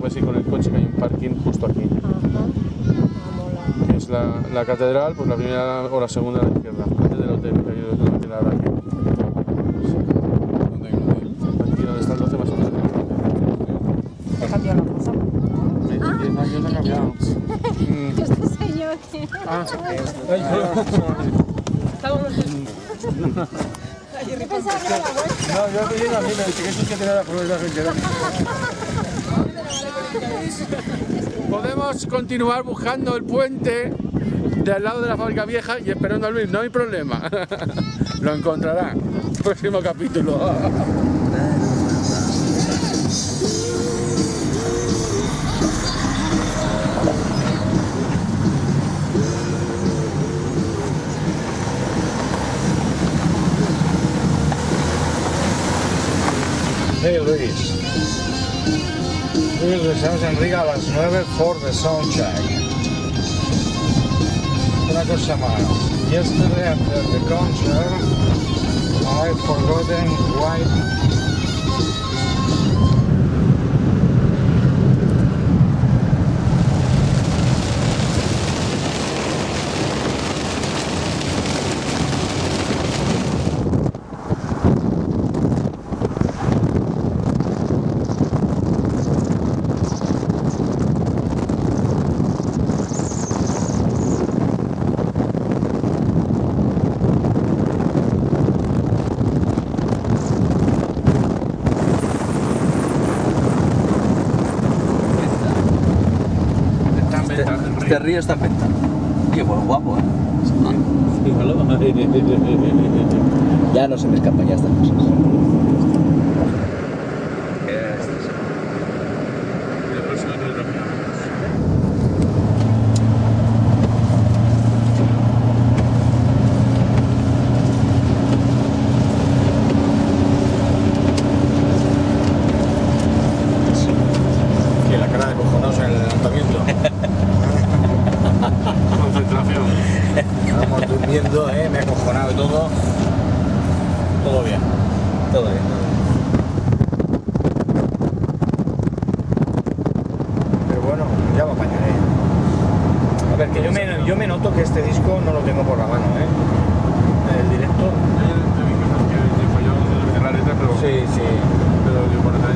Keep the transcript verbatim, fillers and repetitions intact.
puedes ir con el coche, que hay un parking justo aquí. Ajá. Ah, mola. Es la, la catedral, pues la primera o la segunda a la izquierda, antes del hotel, que hay un hotel ahora aquí. ¿Dónde hay un hotel? Aquí donde está el doce más o menos. ¿Te cambió la cosa? diez años ha cambiado. Este señor que... Ah, Yo pensaba que era la vuelta. no, yo pedí a mí, me dije que eso que tenía la prueba de la gente. Podemos continuar buscando el puente de al lado de la fábrica vieja y esperando a Luis, no hay problema. Lo encontrará. Próximo capítulo. Hey Luis, Luis, estamos en Riga a las nueve for the soundcheck. Una cosa más. Yesterday after the concert, I forgotten why. Este río está en venta. Qué buen guapo, ¿eh? Ya no se me escapan ya estas cosas. Que la cara de cojonados en el levantamiento. Concentración. Estamos durmiendo, eh, me he acojonado y todo. Todo bien. Todo bien, todo bien. Pero bueno, ya lo apañaré. A ver, que yo me, yo me noto que este disco no lo tengo por la mano, ¿eh? El directo. Hay cosas que dijo yo de la letra, pero, Sí, sí. pero yo por